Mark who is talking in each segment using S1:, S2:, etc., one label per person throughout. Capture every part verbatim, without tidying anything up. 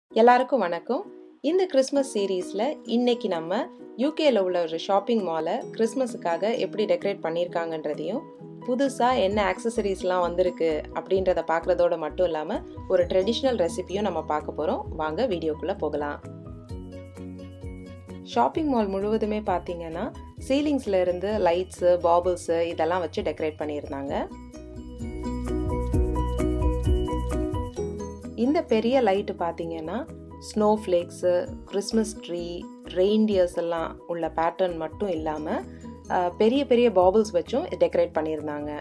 S1: எல்லாருக்கும் வணக்கம். இந்த கிறிஸ்மஸ் சீரீஸ்ல இன்னைக்கு நம்ம யூகேல உள்ள ஒரு ஷாப்பிங் மாலை கிறிஸ்மஸுக்காக எப்படி டெக்கரேட் பண்ணியிருக்காங்கன்றதையும் புதுசா என்ன ஆக்சசரிஸ்லாம் வந்திருக்கு அப்படின்றத பார்க்குறதோட மட்டும் இல்லாமல் ஒரு ட்ரெடிஷ்னல் ரெசிபியும் நம்ம பார்க்க போகிறோம். வாங்க வீடியோக்குள்ளே போகலாம். ஷாப்பிங் மால் முழுவதுமே பார்த்தீங்கன்னா சீலிங்ஸில் இருந்து லைட்ஸு பாபிள்ஸு இதெல்லாம் வச்சு டெக்கரேட் பண்ணியிருந்தாங்க. இந்த பெரிய லைட்டு பார்த்தீங்கன்னா snowflakes, Christmas tree, reindeers எல்லாம் உள்ள பேட்டர்ன் மட்டும் இல்லாமல் பெரிய பெரிய பாபிள்ஸ் வச்சும் டெக்கரேட் பண்ணியிருந்தாங்க.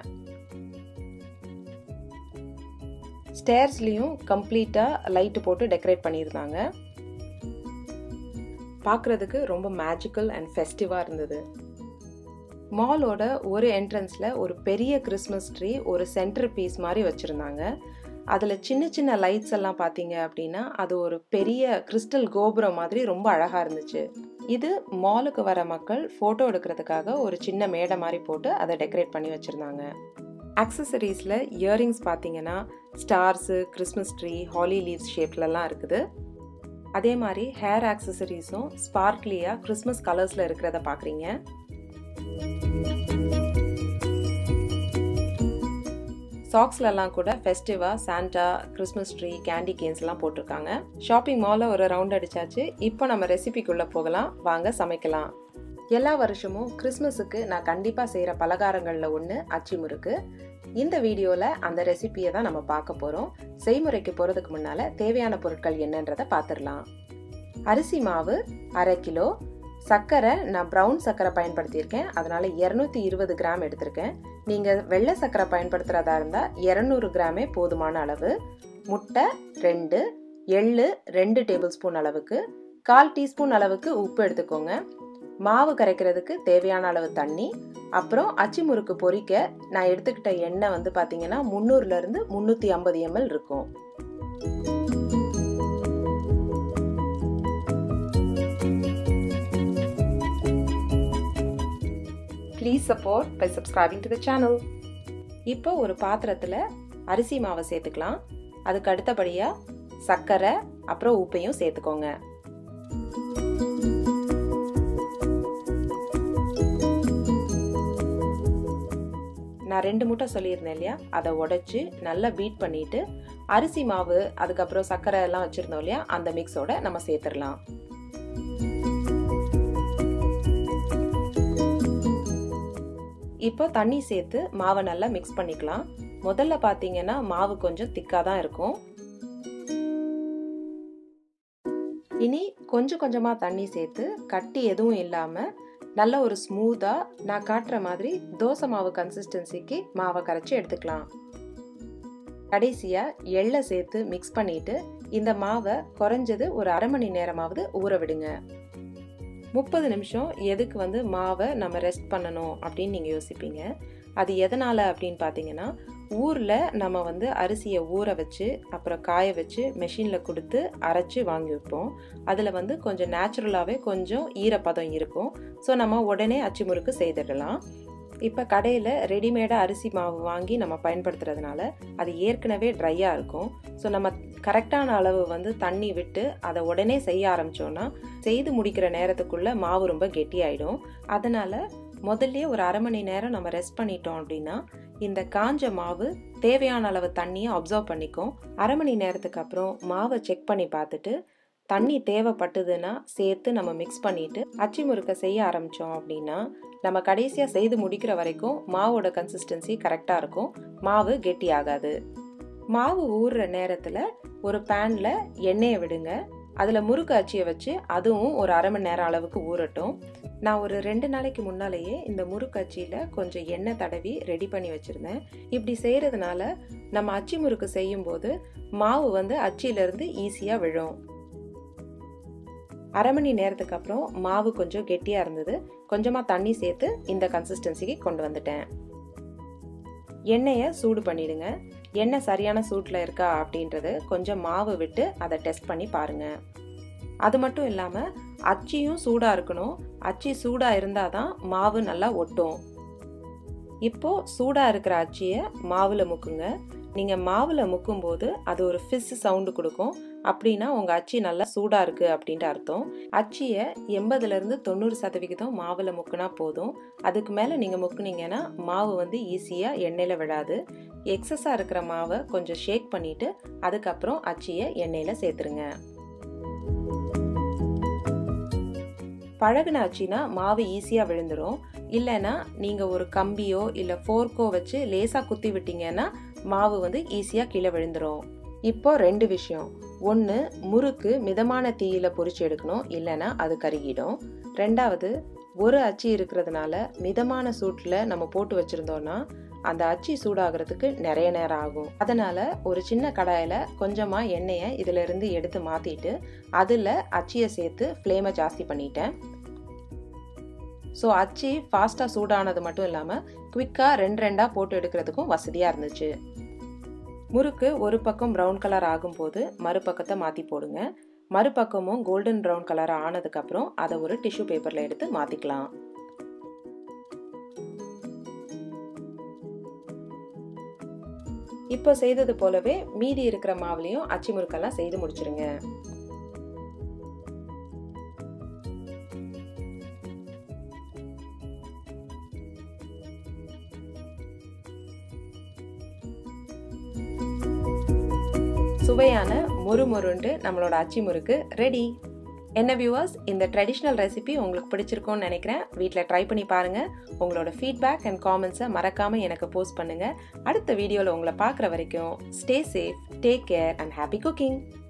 S1: ஸ்டேர்ஸ்லேயும் கம்ப்ளீட்டாக லைட்டு போட்டு டெக்கரேட் பண்ணியிருந்தாங்க. பார்க்குறதுக்கு ரொம்ப மேஜிக்கல் அண்ட் ஃபெஸ்டிவாக இருந்தது. மாலோட ஒரு என்ட்ரன்ஸில் ஒரு பெரிய கிறிஸ்மஸ் ட்ரீ ஒரு சென்டர் பீஸ் மாதிரி வச்சுருந்தாங்க. அதில் சின்ன சின்ன லைட்ஸ் எல்லாம் பார்த்தீங்க அப்படின்னா அது ஒரு பெரிய கிறிஸ்டல் கோபுரம் மாதிரி ரொம்ப அழகாக இருந்துச்சு. இது மாலுக்கு வர மக்கள் ஃபோட்டோ எடுக்கிறதுக்காக ஒரு சின்ன மேடை மாதிரி போட்டு அதை டெக்கரேட் பண்ணி வச்சுருந்தாங்க. ஆக்சசரிஸில் இயரிங்ஸ் பார்த்தீங்கன்னா stars, Christmas tree, holly leaves ஷேப்லலாம் இருக்குது. அதே மாதிரி ஹேர் ஆக்சசரிஸும் ஸ்பார்க்லியாக கிறிஸ்மஸ் கலர்ஸில் இருக்கிறத பார்க்குறீங்க. சாக்ஸ்லலாம் கூட festive, Santa, Christmas tree, candy கேன்ஸ்லாம் போட்டிருக்காங்க. ஷாப்பிங் மாலில் ஒரு ரவுண்ட் அடிச்சாச்சு. இப்போ நம்ம ரெசிபிக்குள்ளே போகலாம். வாங்க சமைக்கலாம். எல்லா வருஷமும் கிறிஸ்மஸுக்கு நான் கண்டிப்பாக செய்கிற பலகாரங்களில் ஒன்று அச்சு முறுக்கு. இந்த வீடியோவில் அந்த ரெசிபியை தான் நம்ம பார்க்க போகிறோம். செய்முறைக்கு போகிறதுக்கு முன்னால் தேவையான பொருட்கள் என்னன்றதை பார்த்துடலாம். அரிசி மாவு அரை கிலோ, சர்க்கரை நான் ப்ரௌன் சர்க்கரை பயன்படுத்தியிருக்கேன், அதனால் இரநூத்தி இருபது கிராம் எடுத்திருக்கேன். நீங்கள் வெள்ளை சர்க்கரை பயன்படுத்துகிறதா இருந்தால் இரநூறு கிராமே போதுமான அளவு. முட்டை ரெண்டு, எள்ளு ரெண்டு டேபிள் ஸ்பூன் அளவுக்கு, கால் டீஸ்பூன் அளவுக்கு உப்பு எடுத்துக்கோங்க. மாவு கரைக்கிறதுக்கு தேவையான அளவு தண்ணி. அப்புறம் அச்சு முறுக்கு பொரிக்க நான் எடுத்துக்கிட்ட எண்ணெய் வந்து பார்த்தீங்கன்னா முந்நூறுலேருந்து முந்நூற்றி ஐம்பது எம்எல் இருக்கும். Please support by subscribing to the channel. இப்போ ஒரு பாத்திரத்தில் அரிசி மாவை சேர்த்துக்கலாம். அதுக்கு அடுத்தபடியாக சர்க்கரை அப்புறம் உப்பையும் சேர்த்துக்கோங்க. நான் ரெண்டு முட்டை சொல்லியிருந்தேன் இல்லையா, அதை உடைச்சி நல்லா பீட் பண்ணிட்டு அரிசி மாவு அதுக்கப்புறம் சர்க்கரை எல்லாம் வச்சுருந்தோம் இல்லையா, அந்த மிக்ஸோட நம்ம சேர்த்துடலாம். இப்போ தண்ணி சேர்த்து மாவை நல்லா மிக்ஸ் பண்ணிக்கலாம். முதல்ல பார்த்தீங்கன்னா மாவு கொஞ்சம் திக்காக தான் இருக்கும். இனி கொஞ்சம் கொஞ்சமாக தண்ணி சேர்த்து கட்டி எதுவும் இல்லாமல் நல்ல ஒரு ஸ்மூத்தாக நான் காட்டுற மாதிரி தோசை மாவு கன்சிஸ்டன்சிக்கு மாவை கரைச்சி எடுத்துக்கலாம். கடைசியாக எள்ளை சேர்த்து மிக்ஸ் பண்ணிட்டு இந்த மாவை குறைஞ்சது ஒரு அரை மணி நேரமாவது ஊற விடுங்க. முப்பது நிமிஷம் எதுக்கு வந்து மாவை நம்ம ரெஸ்ட் பண்ணணும் அப்படின்னு நீங்கள் யோசிப்பீங்க. அது எதனால் அப்படின்னு பார்த்தீங்கன்னா, ஊரில் நம்ம வந்து அரிசியை ஊற வச்சு அப்புறம் காய வச்சு மெஷினில் கொடுத்து அரைச்சி வாங்கி வைப்போம். அதில் வந்து கொஞ்சம் நேச்சுரலாகவே கொஞ்சம் ஈரப்பதம் இருக்கும். ஸோ நம்ம உடனே அச்சு முறுக்கு செய்திடலாம். இப்போ கடையில் ரெடிமேடாக அரிசி மாவு வாங்கி நம்ம பயன்படுத்துறதுனால அது ஏற்கனவே ட்ரையாக இருக்கும். ஸோ நம்ம கரெக்டான அளவு வந்து தண்ணி விட்டு அதை உடனே செய்ய ஆரம்பித்தோன்னா செய்து முடிக்கிற நேரத்துக்குள்ளே மாவு ரொம்ப கெட்டியாயிடும். அதனால் முதல்ல ஒரு அரை மணி நேரம் நம்ம ரெஸ்ட் பண்ணிட்டோம் அப்படின்னா இந்த காஞ்ச மாவு தேவையான அளவு தண்ணியை அப்சர்வ் பண்ணிக்கும். அரை மணி நேரத்துக்கு அப்புறம் மாவை செக் பண்ணி பார்த்துட்டு தண்ணி தேவைப்பட்டதுன்னா சேர்த்து நம்ம மிக்ஸ் பண்ணிவிட்டு அச்சு முறுக்க செய்ய ஆரம்பித்தோம் அப்படின்னா நம்ம கடைசியாக செய்து முடிக்கிற வரைக்கும் மாவோட கன்சிஸ்டன்சி கரெக்டாக இருக்கும். மாவு கெட்டி ஆகாது. மாவு ஊறுற நேரத்தில் ஒரு பேனில் எண்ணெயை விடுங்க. அதில் முறுக்கு அச்சியை வச்சு அதுவும் ஒரு அரை மணி நேரம் அளவுக்கு ஊறட்டும். நான் ஒரு ரெண்டு நாளைக்கு முன்னாலேயே இந்த முறுக்கு அச்சியில் கொஞ்சம் எண்ணெய் தடவி ரெடி பண்ணி வச்சுருந்தேன். இப்படி செய்கிறதுனால நம்ம அச்சு முறுக்கு செய்யும்போது மாவு வந்து அச்சியிலேருந்து ஈஸியாக விழும். அரை மணி நேரத்துக்கு அப்புறம் மாவு கொஞ்சம் கெட்டியாக இருந்தது. கொஞ்சமாக தண்ணி சேர்த்து இந்த கன்சிஸ்டன்சிக்கு கொண்டு வந்துட்டேன். எண்ணெயை சூடு பண்ணிடுங்க. எண்ணெய் சரியான சூட்டில் இருக்கா அப்படின்றது கொஞ்சம் மாவு விட்டு அதை டெஸ்ட் பண்ணி பாருங்கள். அது மட்டும் இல்லாமல் அச்சியும் சூடாக இருக்கணும். அச்சி சூடாக இருந்தால் தான் மாவு நல்லா ஒட்டும். இப்போது சூடாக இருக்கிற அச்சியை மாவில் முக்குங்க. நீங்கள் மாவில் முக்கும்போது அது ஒரு ஃபிஸ் சவுண்டு கொடுக்கும். அப்படின்னா உங்கள் அச்சு நல்லா சூடாக இருக்குது அப்படின்ட்டு அர்த்தம். அச்சியை எண்பதுலேருந்து தொண்ணூறு சதவிகிதம் மாவில் முக்குனா போதும். அதுக்கு மேலே நீங்கள் முக்குனீங்கன்னா மாவு வந்து ஈஸியாக எண்ணெயில் விடாது. எக்ஸஸாக இருக்கிற மாவை கொஞ்சம் ஷேக் பண்ணிவிட்டு அதுக்கப்புறம் அச்சியை எண்ணெயில் சேர்த்துருங்க. பழகுன அச்சினா மாவு ஈஸியாக விழுந்துடும். இல்லைன்னா நீங்கள் ஒரு கம்பியோ இல்லை ஃபோர்க்கோ வச்சு லேசாக குத்தி விட்டீங்கன்னா மாவு வந்து ஈஸியாக கீழே விழுந்துடும். இப்போ ரெண்டு விஷயம். ஒன்று, முறுக்கு மிதமான தீயில பொரிச்சு எடுக்கணும், இல்லைன்னா அது கருகிடும். ரெண்டாவது, ஒரு அச்சு இருக்கிறதுனால மிதமான சூட்டில் நம்ம போட்டு வச்சுருந்தோன்னா அந்த அச்சு சூடாகிறதுக்கு நிறைய நேரம் ஆகும். அதனால் ஒரு சின்ன கடாயில் கொஞ்சமாக எண்ணெயை இதிலிருந்து எடுத்து மாற்றிட்டு அதில் அச்சியை சேர்த்து ஃப்ளேமை ஜாஸ்தி பண்ணிட்டேன். ஸோ அச்சு ஃபாஸ்ட்டாக சூடானது மட்டும் இல்லாமல் குவிக்காக ரெண்டு ரெண்டாக போட்டு எடுக்கிறதுக்கும் வசதியாக இருந்துச்சு. முறுக்கு ஒரு பக்கம் ப்ரௌன் கலர் ஆகும்போது மறுபக்கத்தை மாற்றி போடுங்க. மறுபக்கமும் கோல்டன் ப்ரௌன் கலர் ஆனதுக்கப்புறம் அதை ஒரு டிஷ்யூ பேப்பரில் எடுத்து மாற்றிக்கலாம். இப்போ செய்தது போலவே மீதி இருக்கிற மாவுலையும் அச்சி முறுக்கெல்லாம் செய்து முடிச்சிருங்க. சுவையான மொறு மொறுண்டு நம்மளோட அச்சி முறுக்கு ரெடி. என்ன வியூவர்ஸ், இந்த ட்ரெடிஷ்னல் ரெசிபி உங்களுக்கு பிடிச்சிருக்கும்னு நினைக்கிறேன். வீட்டில் ட்ரை பண்ணி பாருங்கள். உங்களோட ஃபீட்பேக் அண்ட் காமெண்ட்ஸை மறக்காமல் எனக்கு போஸ்ட் பண்ணுங்கள். அடுத்த வீடியோவில் உங்களை பார்க்குற வரைக்கும் stay safe, take care and happy cooking.